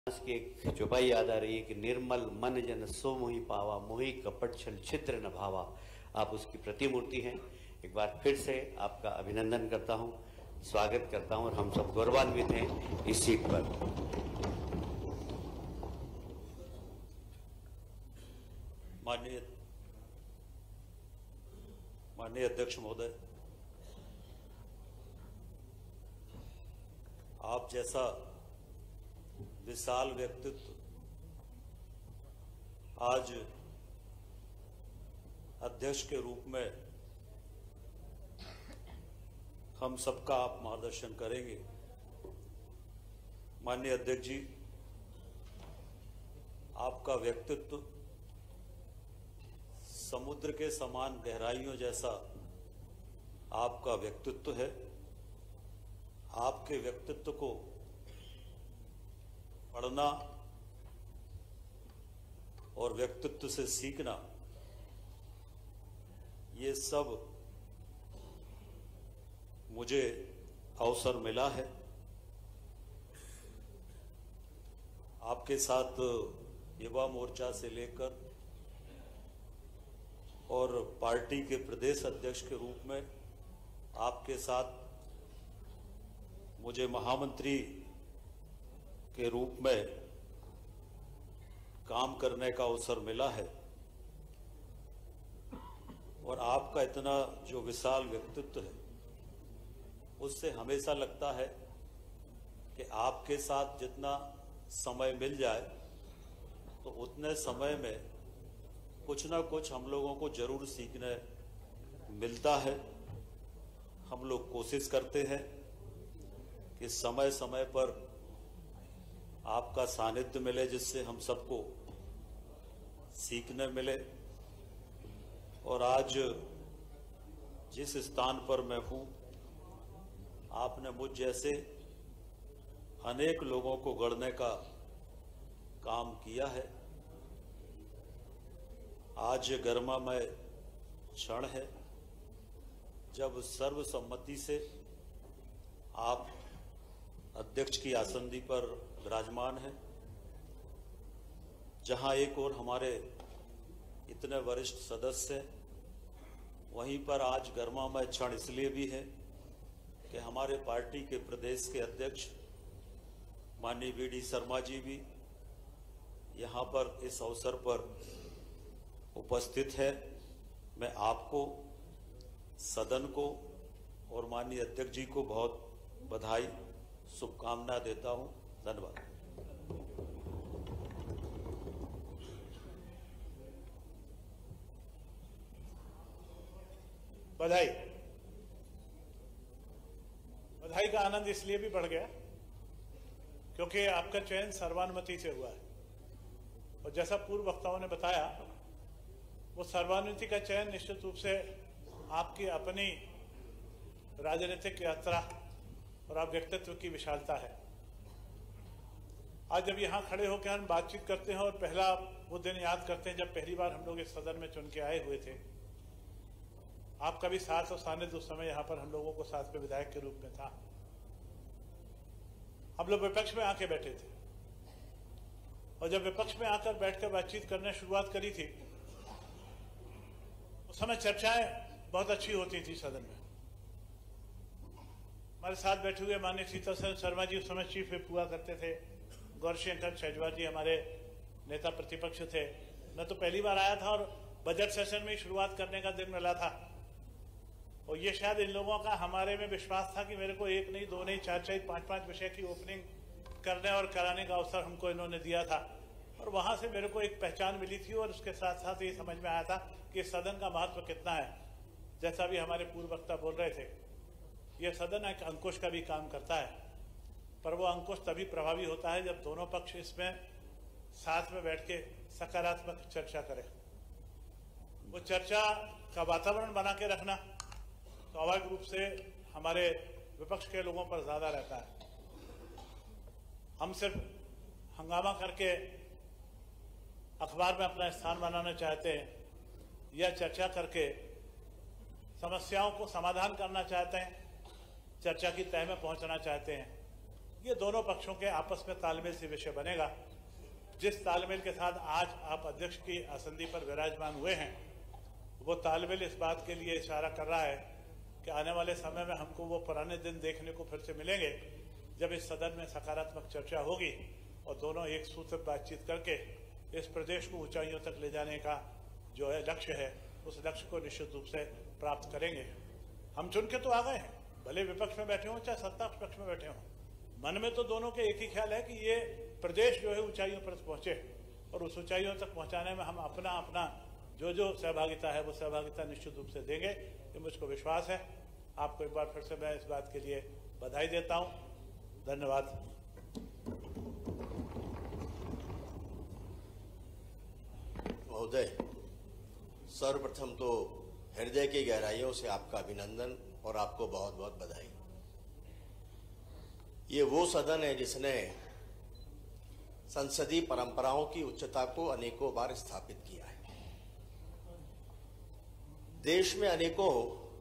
की चौपाई याद आ रही है कि निर्मल मन जन सो मोहि पावा, मोहि कपट छल छिद्र न भावा। आप उसकी प्रतिमूर्ति हैं। एक बार फिर से आपका अभिनंदन करता हूं, स्वागत करता हूं और हम सब गौरवान्वित हैं इस सीट पर। माननीय अध्यक्ष महोदय, आप जैसा विशाल व्यक्तित्व आज अध्यक्ष के रूप में हम सबका आप मार्गदर्शन करेंगे। माननीय अध्यक्ष जी, आपका व्यक्तित्व समुद्र के समान गहराइयों जैसा आपका व्यक्तित्व है। आपके व्यक्तित्व को पढ़ना और व्यक्तित्व से सीखना, ये सब मुझे अवसर मिला है। आपके साथ युवा मोर्चा से लेकर और पार्टी के प्रदेश अध्यक्ष के रूप में आपके साथ मुझे महामंत्री के रूप में काम करने का अवसर मिला है। और आपका इतना जो विशाल व्यक्तित्व है, उससे हमेशा लगता है कि आपके साथ जितना समय मिल जाए तो उतने समय में कुछ ना कुछ हम लोगों को जरूर सीखने मिलता है। हम लोग कोशिश करते हैं कि समय समय पर आपका सानिध्य मिले, जिससे हम सबको सीखने मिले। और आज जिस स्थान पर मैं हूं, आपने मुझ जैसे अनेक लोगों को गढ़ने का काम किया है। आज गरिमामय क्षण है जब सर्वसम्मति से आप अध्यक्ष की आसंदी पर विराजमान है। जहां एक और हमारे इतने वरिष्ठ सदस्य हैं, वहीं पर आज गरिमामय क्षण इसलिए भी है कि हमारे पार्टी के प्रदेश के अध्यक्ष माननीय वीडी शर्मा जी भी यहां पर इस अवसर पर उपस्थित है। मैं आपको, सदन को और माननीय अध्यक्ष जी को बहुत बधाई, शुभकामना देता हूं। धन्यवाद। बधाई का आनंद इसलिए भी बढ़ गया क्योंकि आपका चयन सर्वानुमति से हुआ है। और जैसा पूर्व वक्ताओं ने बताया, वो सर्वानुमति का चयन निश्चित रूप से आपकी अपनी राजनीतिक यात्रा और आप व्यक्तित्व की विशालता है। आज जब यहाँ खड़े होकर हम बातचीत करते हैं और पहला वो दिन याद करते हैं जब पहली बार हम लोग इस सदन में चुन के आए हुए थे। आपका भी साथ और सानिध्य उस समय यहाँ पर हम लोगों को साथ में विधायक के रूप में था। हम लोग विपक्ष में आके बैठे थे और जब विपक्ष में आकर बैठकर बातचीत करने शुरुआत करी थी, उस समय चर्चाएं बहुत अच्छी होती थी सदन में। हमारे साथ बैठे हुए माननीय सीतारमण शर्मा जी उस समय चीफ विप हुआ करते थे। गौरशंकर शेजवार जी हमारे नेता प्रतिपक्ष थे। मैं तो पहली बार आया था और बजट सेशन में शुरुआत करने का दिन मिला था। और ये शायद इन लोगों का हमारे में विश्वास था कि मेरे को एक नहीं, दो नहीं, चार चार, पांच विषय की ओपनिंग करने और कराने का अवसर हमको इन्होंने दिया था। और वहां से मेरे को एक पहचान मिली थी और उसके साथ साथ ये समझ में आया था कि सदन का महत्व कितना है। जैसा भी हमारे पूर्व वक्ता बोल रहे थे, यह सदन एक अंकुश का भी काम करता है, पर वो अंकुश तभी प्रभावी होता है जब दोनों पक्ष इसमें साथ में बैठ के सकारात्मक चर्चा करें। वो चर्चा का वातावरण बना के रखना स्वाभाविक रूप से हमारे विपक्ष के लोगों पर ज्यादा रहता है। हम सिर्फ हंगामा करके अखबार में अपना स्थान बनाना चाहते हैं या चर्चा करके समस्याओं को समाधान करना चाहते हैं, चर्चा की तह में पहुंचना चाहते हैं। ये दोनों पक्षों के आपस में तालमेल से विषय बनेगा। जिस तालमेल के साथ आज आप अध्यक्ष की आसंदी पर विराजमान हुए हैं, वो तालमेल इस बात के लिए इशारा कर रहा है कि आने वाले समय में हमको वो पुराने दिन देखने को फिर से मिलेंगे जब इस सदन में सकारात्मक चर्चा होगी और दोनों एक सूत्र बातचीत करके इस प्रदेश को ऊंचाइयों तक ले जाने का जो है लक्ष्य है, उस लक्ष्य को निश्चित रूप से प्राप्त करेंगे। हम चुन के तो आ गए हैं, भले विपक्ष में बैठे हों चाहे सत्ता पक्ष में बैठे हों, मन में तो दोनों के एक ही ख्याल है कि ये प्रदेश जो है ऊंचाइयों पर पहुंचे और उस ऊंचाइयों तक पहुंचाने में हम अपना जो सहभागिता है वो सहभागिता निश्चित रूप से देंगे, ये मुझको विश्वास है। आपको एक बार फिर से मैं इस बात के लिए बधाई देता हूं। धन्यवाद। महोदय, सर्वप्रथम तो हृदय की गहराइयों से आपका अभिनंदन और आपको बहुत बहुत बधाई। ये वो सदन है जिसने संसदीय परंपराओं की उच्चता को अनेकों बार स्थापित किया है। देश में अनेकों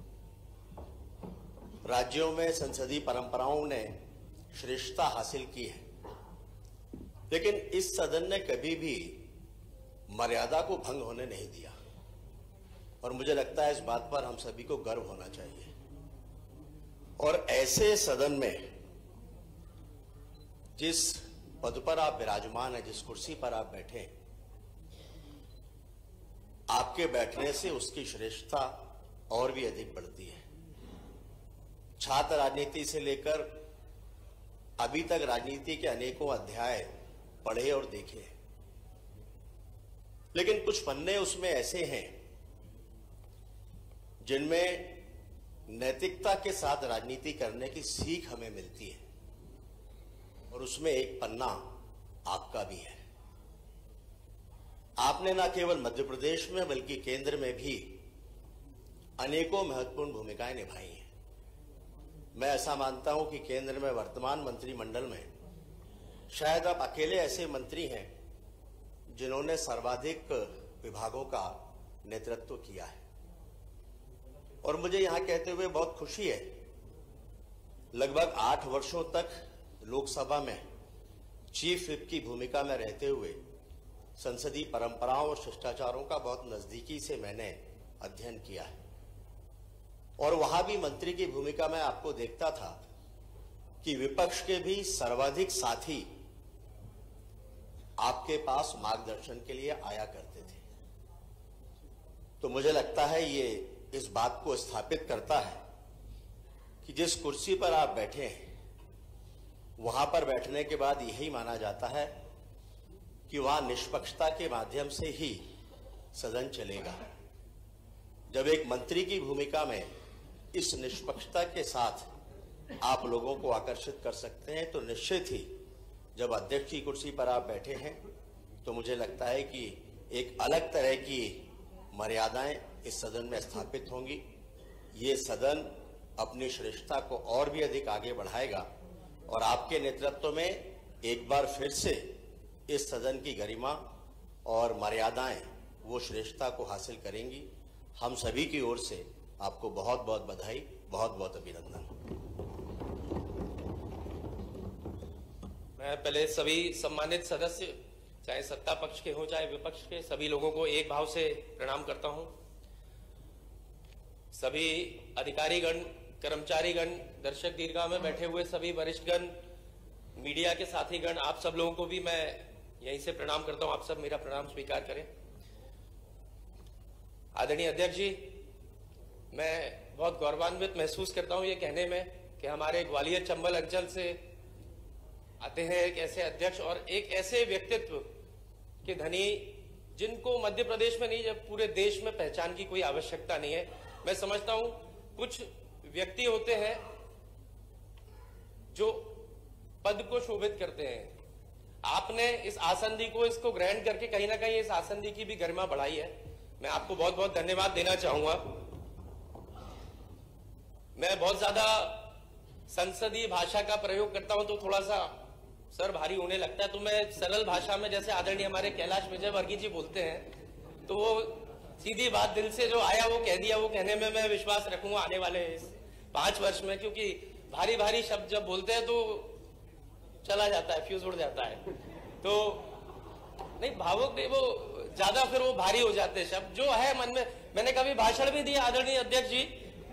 राज्यों में संसदीय परंपराओं ने श्रेष्ठता हासिल की है, लेकिन इस सदन ने कभी भी मर्यादा को भंग होने नहीं दिया और मुझे लगता है इस बात पर हम सभी को गर्व होना चाहिए। और ऐसे सदन में जिस पद पर आप विराजमान हैं, जिस कुर्सी पर आप बैठे हैं, आपके बैठने से उसकी श्रेष्ठता और भी अधिक बढ़ती है। छात्र राजनीति से लेकर अभी तक राजनीति के अनेकों अध्याय पढ़े और देखे, लेकिन कुछ पन्ने उसमें ऐसे हैं जिनमें नैतिकता के साथ राजनीति करने की सीख हमें मिलती है और उसमें एक पन्ना आपका भी है। आपने न केवल मध्य प्रदेश में बल्कि केंद्र में भी अनेकों महत्वपूर्ण भूमिकाएं निभाई हैं। मैं ऐसा मानता हूं कि केंद्र में वर्तमान मंत्रिमंडल में शायद आप अकेले ऐसे मंत्री हैं जिन्होंने सर्वाधिक विभागों का नेतृत्व किया है। और मुझे यहां कहते हुए बहुत खुशी है, लगभग 8 वर्षों तक लोकसभा में चीफ व्हिप की भूमिका में रहते हुए संसदीय परंपराओं और शिष्टाचारों का बहुत नजदीकी से मैंने अध्ययन किया है और वहां भी मंत्री की भूमिका में आपको देखता था कि विपक्ष के भी सर्वाधिक साथी आपके पास मार्गदर्शन के लिए आया करते थे। तो मुझे लगता है ये इस बात को स्थापित करता है कि जिस कुर्सी पर आप बैठे हैं वहां पर बैठने के बाद यही माना जाता है कि वहां निष्पक्षता के माध्यम से ही सदन चलेगा। जब एक मंत्री की भूमिका में इस निष्पक्षता के साथ आप लोगों को आकर्षित कर सकते हैं तो निश्चित ही जब अध्यक्ष की कुर्सी पर आप बैठे हैं तो मुझे लगता है कि एक अलग तरह की मर्यादाएं इस सदन में स्थापित होंगी। ये सदन अपनी श्रेष्ठता को और भी अधिक आगे बढ़ाएगा और आपके नेतृत्व में एक बार फिर से इस सदन की गरिमा और मर्यादाएं वो श्रेष्ठता को हासिल करेंगी। हम सभी की ओर से आपको बहुत बहुत बधाई, बहुत बहुत अभिनंदन। मैं पहले सभी सम्मानित सदस्य, चाहे सत्ता पक्ष के हों चाहे विपक्ष के, सभी लोगों को एक भाव से प्रणाम करता हूं। सभी अधिकारीगण, कर्मचारीगण, दर्शक दीर्घा में बैठे हुए सभी वरिष्ठगण, मीडिया के साथीगण, आप सब लोगों को भी मैं यहीं से प्रणाम करता हूं। आप सब मेरा प्रणाम स्वीकार करें। आदरणीय अध्यक्ष जी, मैं बहुत गौरवान्वित महसूस करता हूं ये कहने में कि हमारे ग्वालियर चंबल अंचल से आते हैं एक ऐसे अध्यक्ष और एक ऐसे व्यक्तित्व के धनी जिनको मध्य प्रदेश में नहीं, जब पूरे देश में पहचान की कोई आवश्यकता नहीं है। मैं समझता हूं कुछ व्यक्ति होते हैं जो पद को शोभित करते हैं। आपने इस आसंदी को, इसको ग्रहण करके कहीं ना कहीं इस आसंदी की भी गरिमा बढ़ाई है। मैं आपको बहुत बहुत धन्यवाद देना चाहूंगा। मैं बहुत ज्यादा संसदीय भाषा का प्रयोग करता हूं तो थोड़ा सा सर भारी होने लगता है, तो मैं सरल भाषा में, जैसे आदरणीय हमारे कैलाश विजयवर्गीय जी बोलते हैं, तो वो सीधी बात दिल से जो आया वो कह दिया। वो कहने में मैं विश्वास रखूंगा आने वाले 5 वर्ष में, क्योंकि भारी भारी शब्द जब बोलते हैं तो चला जाता है, फ्यूज उड़ जाता है। तो नहीं, भावुक नहीं, वो ज्यादा फिर वो भारी हो जाते हैं शब्द जो है मन में। मैंने कभी भाषण भी दिया आदरणीय अध्यक्ष जी,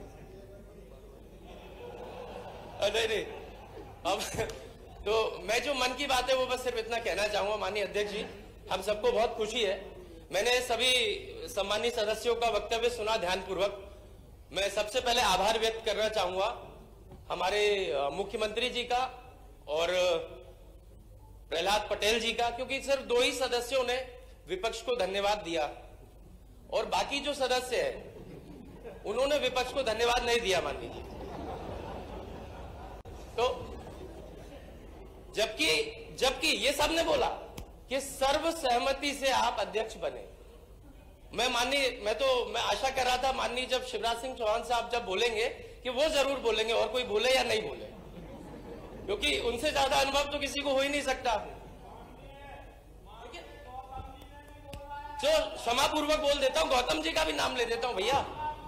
नहीं अब तो मैं जो मन की बात है वो बस सिर्फ इतना कहना चाहूंगा। माननीय अध्यक्ष जी, हम सबको बहुत खुशी है, मैंने सभी सम्मानित सदस्यों का वक्तव्य सुना ध्यानपूर्वक। मैं सबसे पहले आभार व्यक्त करना चाहूंगा हमारे मुख्यमंत्री जी का और प्रहलाद पटेल जी का, क्योंकि सिर्फ 2 ही सदस्यों ने विपक्ष को धन्यवाद दिया और बाकी जो सदस्य है उन्होंने विपक्ष को धन्यवाद नहीं दिया माननीय जी। तो जबकि ये सबने बोला कि सर्वसहमति से आप अध्यक्ष बने। मैं आशा कर रहा था माननीय जब शिवराज सिंह चौहान साहब जब बोलेंगे कि वो जरूर बोलेंगे और कोई बोले या नहीं बोले, क्योंकि उनसे ज्यादा अनुभव तो किसी को हो ही नहीं सकता। तो क्षमापूर्वक बोल देता हूं, गौतम जी का भी नाम ले देता हूं भैया।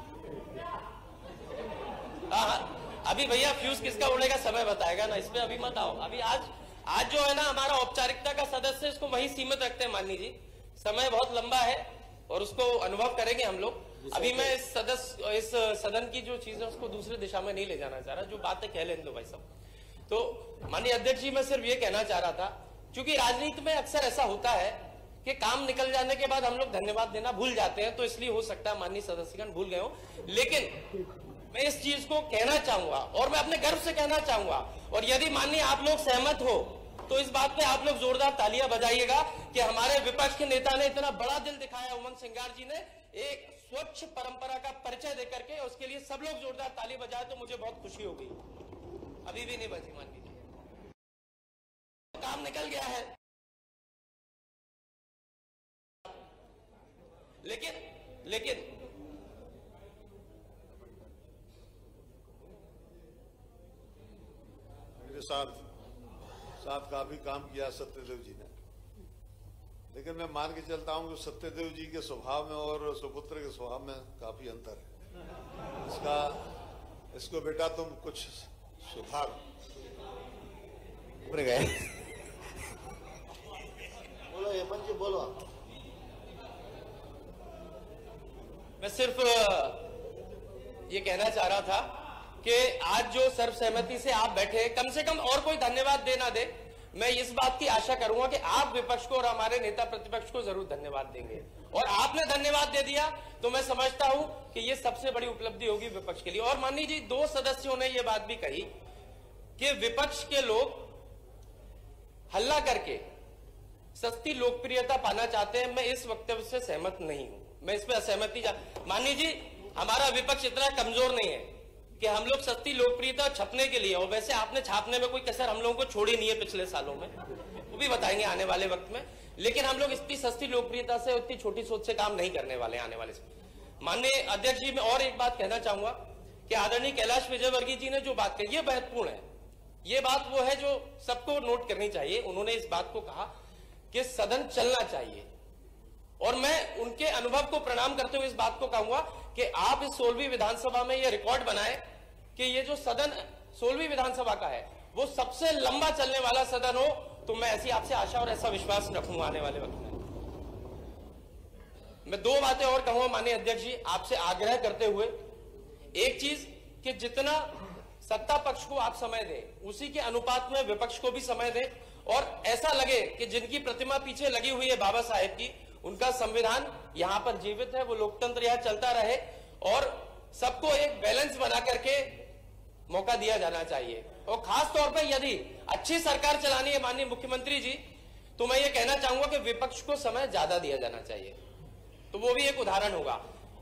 अभी भैया फ्यूज किसका उड़ेगा समय बताएगा ना, इसमें अभी मत आओ। अभी आज जो है ना हमारा औपचारिकता का सदस्य, इसको वहीं सीमित रखते हैं माननीय जी। समय बहुत लंबा है और उसको अनुभव करेंगे हम लोग। अभी मैं इस सदन की जो चीज है उसको दूसरी दिशा में नहीं ले जाना चाह रहा, जो बातें कह लेने दो भाई साहब। तो माननीय अध्यक्ष जी, मैं सिर्फ ये कहना चाह रहा था, क्योंकि राजनीति में अक्सर ऐसा होता है कि काम निकल जाने के बाद हम लोग धन्यवाद देना भूल जाते हैं, तो इसलिए हो सकता है माननीय सदस्यगण भूल गए हो। लेकिन मैं इस चीज को कहना चाहूंगा और मैं अपने गर्व से कहना चाहूंगा, और यदि माननीय आप लोग सहमत हो तो इस बात पे आप लोग जोरदार तालियां बजाइएगा कि हमारे विपक्ष के नेता ने इतना बड़ा दिल दिखाया, उमंग सिंगार जी ने एक स्वच्छ परंपरा का परिचय देकर के, उसके लिए सब लोग जोरदार ताली बजाए तो मुझे बहुत खुशी होगी। अभी भी नहीं बजी मान लीजिए, काम निकल गया है। लेकिन मेरे साथ काफी काम किया सत्यदेव जी ने, लेकिन मैं मान के चलता हूं कि सत्यदेव जी के स्वभाव में और सुपुत्र के स्वभाव में काफी अंतर है। इसको बेटा तुम कुछ सुधार गए। बोलो हेमंत जी, बोलो। मैं सिर्फ ये कहना चाह रहा था कि आज जो सर्वसहमति से आप बैठे, कम से कम और कोई धन्यवाद दे ना दे, मैं इस बात की आशा करूंगा कि आप विपक्ष को और हमारे नेता प्रतिपक्ष को जरूर धन्यवाद देंगे। और आपने धन्यवाद दे दिया तो मैं समझता हूं कि ये सबसे बड़ी उपलब्धि होगी विपक्ष के लिए। और माननीय जी, 2 सदस्यों ने ये बात भी कही कि विपक्ष के लोग हल्ला करके सस्ती लोकप्रियता पाना चाहते हैं। मैं इस वक्तव्य से सहमत नहीं हूं, मैं इस पर असहमति। माननीय जी, हमारा विपक्ष इतना कमजोर नहीं है कि हम लोग सस्ती लोकप्रियता छपने के लिए, और वैसे आपने छापने में कोई कसर हम लोगों को छोड़ी नहीं है पिछले सालों में, वो भी बताएंगे आने वाले वक्त में। लेकिन हम लोग इतनी सस्ती लोकप्रियता से, इतनी छोटी सोच से काम नहीं करने वाले आने वाले समय। माननीय अध्यक्ष जी, मैं और एक बात कहना चाहूंगा कि आदरणीय कैलाश विजयवर्गीय जी ने जो बात कही ये महत्वपूर्ण है। ये बात वो है जो सबको नोट करनी चाहिए। उन्होंने इस बात को कहा कि सदन चलना चाहिए, और मैं उनके अनुभव को प्रणाम करते हुए इस बात को कहूंगा कि आप इस 16वीं विधानसभा में ये रिकॉर्ड बनाए कि ये जो सदन 16वीं विधानसभा का है वो सबसे लंबा चलने वाला सदन हो। तो मैं ऐसी आपसे आशा और ऐसा विश्वास रखूंगा आने वाले वक्त में। मैं 2 बातें और कहूंगा माननीय अध्यक्ष जी, आपसे आग्रह करते हुए। एक चीज कि जितना सत्ता पक्ष को आप समय दें, उसी के अनुपात में विपक्ष को भी समय दें, और ऐसा लगे कि जिनकी प्रतिमा पीछे लगी हुई है बाबा साहेब की, उनका संविधान यहां पर जीवित है, वो लोकतंत्र यहां चलता रहे, और सबको एक बैलेंस बना करके मौका दिया जाना चाहिए। और खास तौर पर यदि अच्छी सरकार चलानी है माननीय मुख्यमंत्री जी, तो मैं ये कहना चाहूंगा कि विपक्ष को समय ज्यादा दिया जाना चाहिए। तो वो भी एक उदाहरण होगा।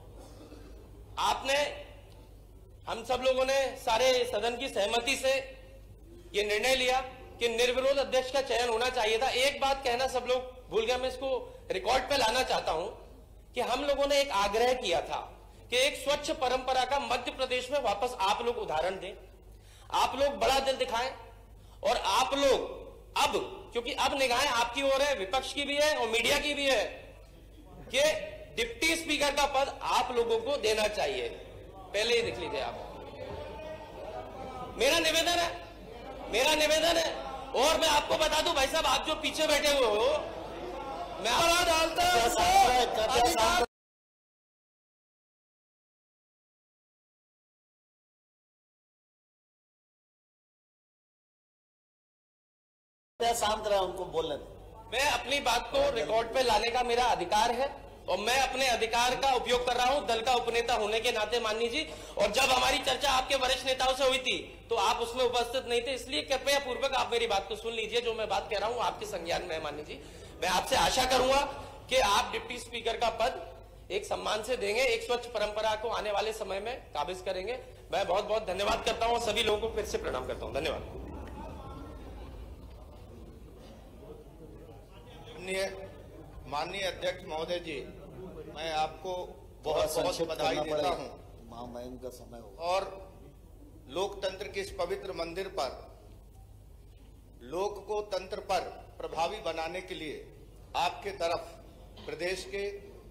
हम सब लोगों ने सारे सदन की सहमति से ये निर्णय लिया कि निर्विरोध अध्यक्ष का चयन होना चाहिए था। एक बात कहना सब लोग भूल गए, मैं इसको रिकॉर्ड पे लाना चाहता हूं कि हम लोगों ने एक आग्रह किया था कि एक स्वच्छ परंपरा का मध्य प्रदेश में वापस आप लोग उदाहरण दें, आप लोग बड़ा दिल दिखाएं, और आप लोग अब, क्योंकि अब निगाहें आपकी ओर है, विपक्ष की भी है और मीडिया की भी है, कि डिप्टी स्पीकर का पद आप लोगों को देना चाहिए। पहले ही देख लीजिए आप। मेरा निवेदन है और मैं आपको बता दूं भाई साहब, आप जो पीछे बैठे हुए हो, मैं डालता हूं शांत रहा, उनको बोलने दो। मैं अपनी बात को रिकॉर्ड पे लाने का मेरा अधिकार है और मैं अपने अधिकार का उपयोग कर रहा हूं दल का उपनेता होने के नाते माननीय जी। और जब हमारी चर्चा आपके वरिष्ठ नेताओं से हुई थी तो आप उसमें उपस्थित नहीं थे, इसलिए कृपया पूर्वक आप मेरी बात को सुन लीजिए। जो मैं बात कह रहा हूं आपके संज्ञान में है माननीय जी। मैं आपसे आशा करूंगा कि आप डिप्टी स्पीकर का पद एक सम्मान से देंगे, एक स्वच्छ परंपरा को आने वाले समय में काबिज करेंगे। मैं बहुत बहुत धन्यवाद करता हूं, सभी लोगों को फिर से प्रणाम करता हूं। धन्यवाद। माननीय अध्यक्ष महोदय जी, मैं आपको बहुत बहुत बधाई देता हूं। महामहिम का समय हो और लोकतंत्र के इस पवित्र मंदिर पर लोक को तंत्र पर प्रभावी बनाने के लिए आपके तरफ प्रदेश के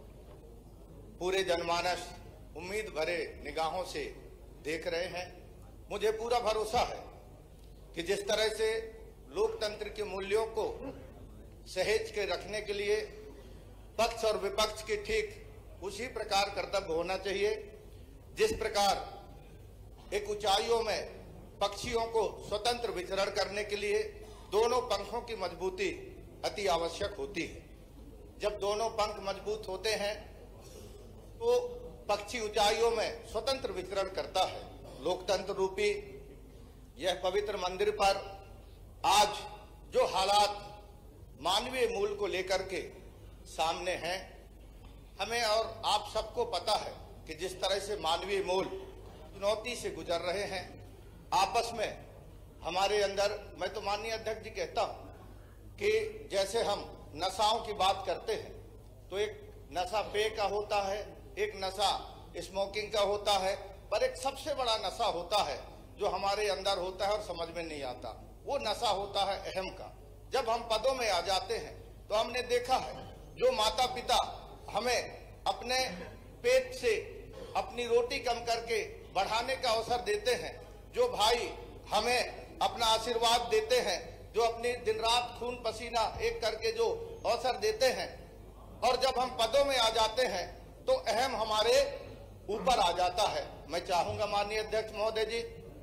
पूरे जनमानस उम्मीद भरे निगाहों से देख रहे हैं। मुझे पूरा भरोसा है कि जिस तरह से लोकतंत्र के मूल्यों को सहेज के रखने के लिए पक्ष और विपक्ष के ठीक उसी प्रकार कर्तव्य होना चाहिए, जिस प्रकार एक ऊंचाइयों में पक्षियों को स्वतंत्र विचरण करने के लिए दोनों पंखों की मजबूती अति आवश्यक होती है। जब दोनों पंख मजबूत होते हैं तो पक्षी ऊंचाइयों में स्वतंत्र विचरण करता है। लोकतंत्र रूपी यह पवित्र मंदिर पर आज जो हालात मानवीय मूल को लेकर के सामने हैं, हमें और आप सबको पता है कि जिस तरह से मानवीय मूल चुनौती से गुजर रहे हैं, आपस में हमारे अंदर, मैं तो माननीय अध्यक्ष जी कहता हूं कि जैसे हम नशाओं की बात करते हैं तो एक नशा पेय का होता है, एक नशा स्मोकिंग का होता है, पर एक सबसे बड़ा नशा होता है जो हमारे अंदर होता है और समझ में नहीं आता, वो नशा होता है अहम का। जब हम पदों में आ जाते हैं तो हमने देखा है जो माता पिता हमें अपने पेट से अपनी रोटी कम करके बढ़ाने का अवसर देते हैं, जो भाई हमें अपना आशीर्वाद देते हैं, जो अपनी दिन रात खून पसीना एक करके जो अवसर देते हैं, और जब हम पदों में आ जाते हैं तो अहम हमारे ऊपर आ जाता है। मैं चाहूंगा माननीय अध्यक्ष महोदय जी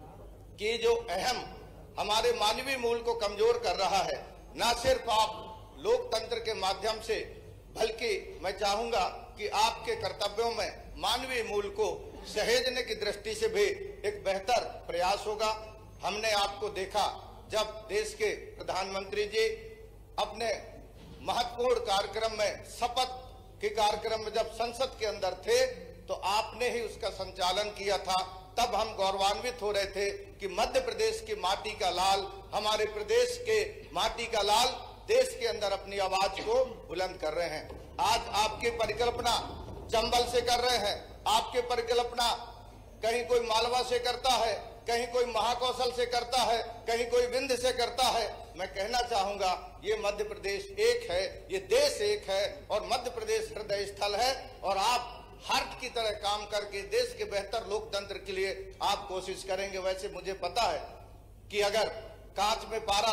कि जो अहम हमारे मानवीय मूल को कमजोर कर रहा है, न सिर्फ आप लोकतंत्र के माध्यम से, बल्कि मैं चाहूंगा कि आपके कर्तव्यों में मानवीय मूल को सहेजने की दृष्टि से भी एक बेहतर प्रयास होगा। हमने आपको देखा जब देश के प्रधानमंत्री जी अपने महत्वपूर्ण कार्यक्रम में, शपथ के कार्यक्रम में जब संसद के अंदर थे तो आपने ही उसका संचालन किया था। तब हम गौरवान्वित हो रहे थे कि मध्य प्रदेश की माटी का लाल, हमारे प्रदेश के माटी का लाल देश के अंदर अपनी आवाज को बुलंद कर रहे हैं। आज आपकी परिकल्पना चंबल से कर रहे हैं, आपकी परिकल्पना कहीं कोई मालवा से करता है, कहीं कोई महाकौशल से करता है, कहीं कोई विंध्य से करता है। मैं कहना चाहूंगा ये मध्य प्रदेश एक है, ये देश एक है और मध्य प्रदेश हृदय स्थल है, और आप हार्ट की तरह काम करके देश के बेहतर लोकतंत्र के लिए आप कोशिश करेंगे। वैसे मुझे पता है कि अगर कांच में पारा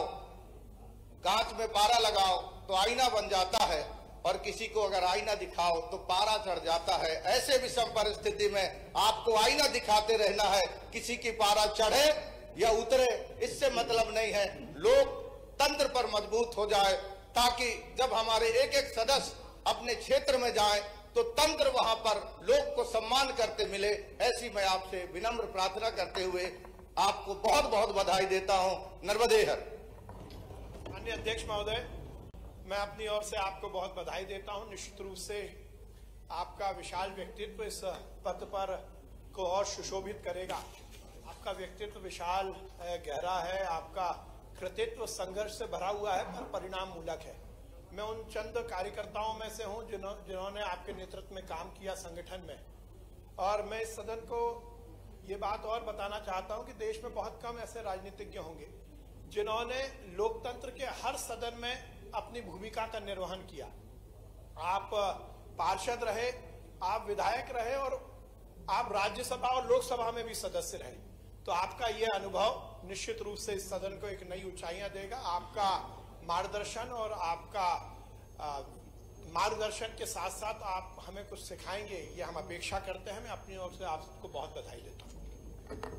लगाओ तो आईना बन जाता है, और किसी को अगर आईना दिखाओ तो पारा चढ़ जाता है। ऐसे विषम परिस्थिति में आपको आईना दिखाते रहना है, किसी की पारा चढ़े या उतरे इससे मतलब नहीं है। लोकतंत्र पर मजबूत हो जाए ताकि जब हमारे एक एक सदस्य अपने क्षेत्र में जाए तो तंत्र वहां पर लोक को सम्मान करते मिले। ऐसी मैं आपसे विनम्र प्रार्थना करते हुए आपको बहुत बहुत बधाई देता हूं। नर्मदे हर। माननीय अध्यक्ष महोदय, मैं अपनी ओर से आपको बहुत बधाई देता हूं। निश्चित रूप से आपका विशाल व्यक्तित्व इस पद पर को और सुशोभित करेगा। आपका व्यक्तित्व विशाल है, गहरा है, आपका कृतित्व संघर्ष से भरा हुआ है पर परिणाम मूलक है। मैं उन चंद कार्यकर्ताओं में से हूं जिन्होंने आपके नेतृत्व में काम किया संगठन में, और मैं इस सदन को ये बात और बताना चाहता हूं कि देश में बहुत कम ऐसे राजनीतिज्ञ होंगे जिन्होंने लोकतंत्र के हर सदन में अपनी भूमिका का निर्वहन किया। आप पार्षद रहे, आप विधायक रहे और आप राज्यसभा और लोकसभा में भी सदस्य रहे, तो आपका ये अनुभव निश्चित रूप से इस सदन को एक नई ऊंचाइयां देगा। आपका मार्गदर्शन और आपका मार्गदर्शन के साथ साथ आप हमें कुछ सिखाएंगे, ये हम अपेक्षा करते हैं। मैं अपनी ओर से आपको बहुत बधाई देता हूँ।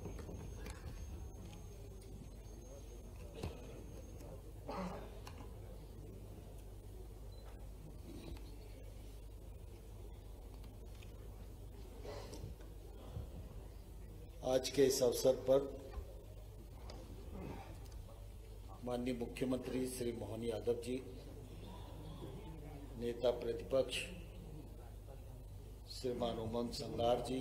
आज के इस अवसर पर माननीय मुख्यमंत्री श्री मोहन यादव जी, नेता प्रतिपक्ष श्रीमान उमंग संगार जी,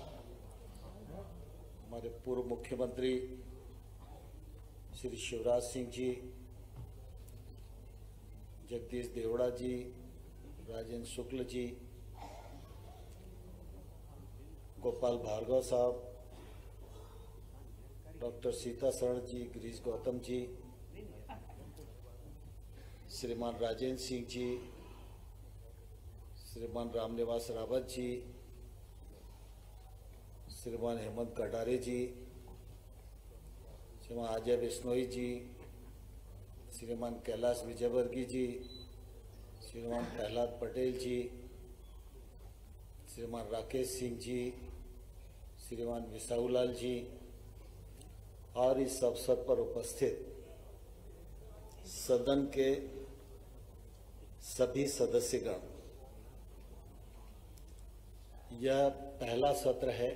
हमारे पूर्व मुख्यमंत्री श्री शिवराज सिंह जी, जगदीश देवड़ा जी, राजेंद्र शुक्ल जी, गोपाल भार्गव साहब, डॉक्टर सीता शरण जी, गिरीश गौतम जी, श्रीमान राजेंद्र सिंह जी, श्रीमान रामनिवास रावत जी, श्रीमान हेमंत कटारे जी, श्रीमान अजय बिश्नोई जी, श्रीमान कैलाश विजयवर्गीय जी, श्रीमान प्रहलाद पटेल जी, श्रीमान राकेश सिंह जी, श्रीमान विसाऊलाल जी और इस अवसर पर उपस्थित सदन के सभी सदस्यगण, यह पहला सत्र है।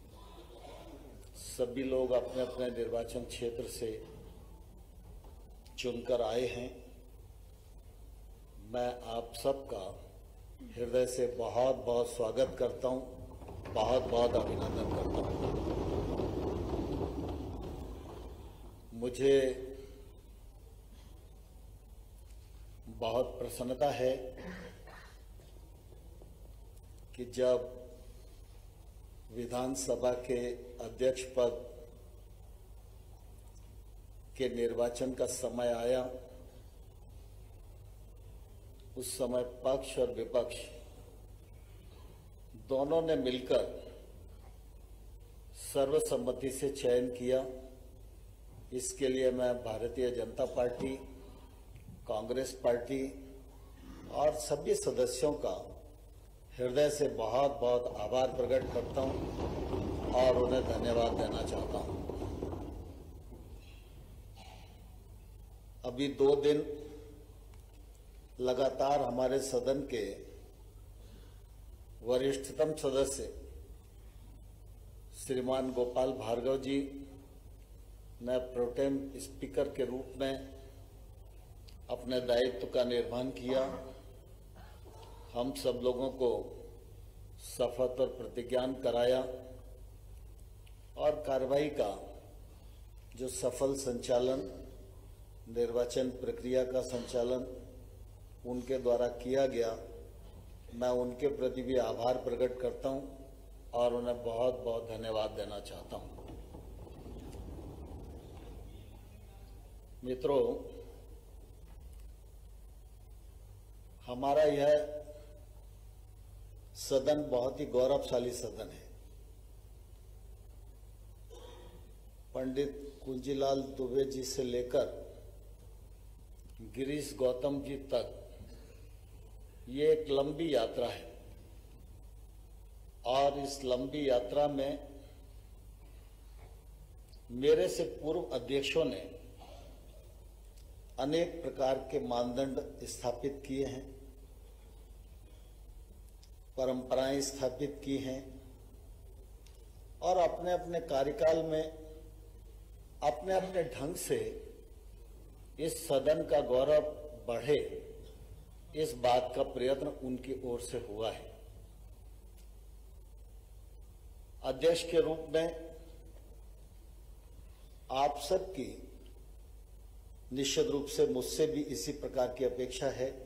सभी लोग अपने अपने निर्वाचन क्षेत्र से चुनकर आए हैं। मैं आप सबका हृदय से बहुत बहुत स्वागत करता हूं, बहुत बहुत अभिनंदन करता हूं। मुझे बहुत प्रसन्नता है कि जब विधानसभा के अध्यक्ष पद के निर्वाचन का समय आया, उस समय पक्ष और विपक्ष दोनों ने मिलकर सर्वसम्मति से चयन किया। इसके लिए मैं भारतीय जनता पार्टी, कांग्रेस पार्टी और सभी सदस्यों का हृदय से बहुत बहुत आभार प्रकट करता हूं और उन्हें धन्यवाद देना चाहता हूं। अभी 2 दिन लगातार हमारे सदन के वरिष्ठतम सदस्य श्रीमान गोपाल भार्गव जी ने प्रोटेम स्पीकर के रूप में अपने दायित्व का निर्वहन किया। हम सब लोगों को शपथ और प्रतिज्ञान कराया और कार्रवाई का जो सफल संचालन, निर्वाचन प्रक्रिया का संचालन उनके द्वारा किया गया, मैं उनके प्रति भी आभार प्रकट करता हूं और उन्हें बहुत बहुत धन्यवाद देना चाहता हूं। मित्रों, हमारा यह सदन बहुत ही गौरवशाली सदन है। पंडित कुंजीलाल दुबे जी से लेकर गिरीश गौतम जी तक ये एक लंबी यात्रा है और इस लंबी यात्रा में मेरे से पूर्व अध्यक्षों ने अनेक प्रकार के मानदंड स्थापित किए हैं, परंपराएं स्थापित की हैं और अपने अपने कार्यकाल में अपने अपने ढंग से इस सदन का गौरव बढ़े, इस बात का प्रयत्न उनकी ओर से हुआ है। अध्यक्ष के रूप में आप सबकी निश्चित रूप से मुझसे भी इसी प्रकार की अपेक्षा है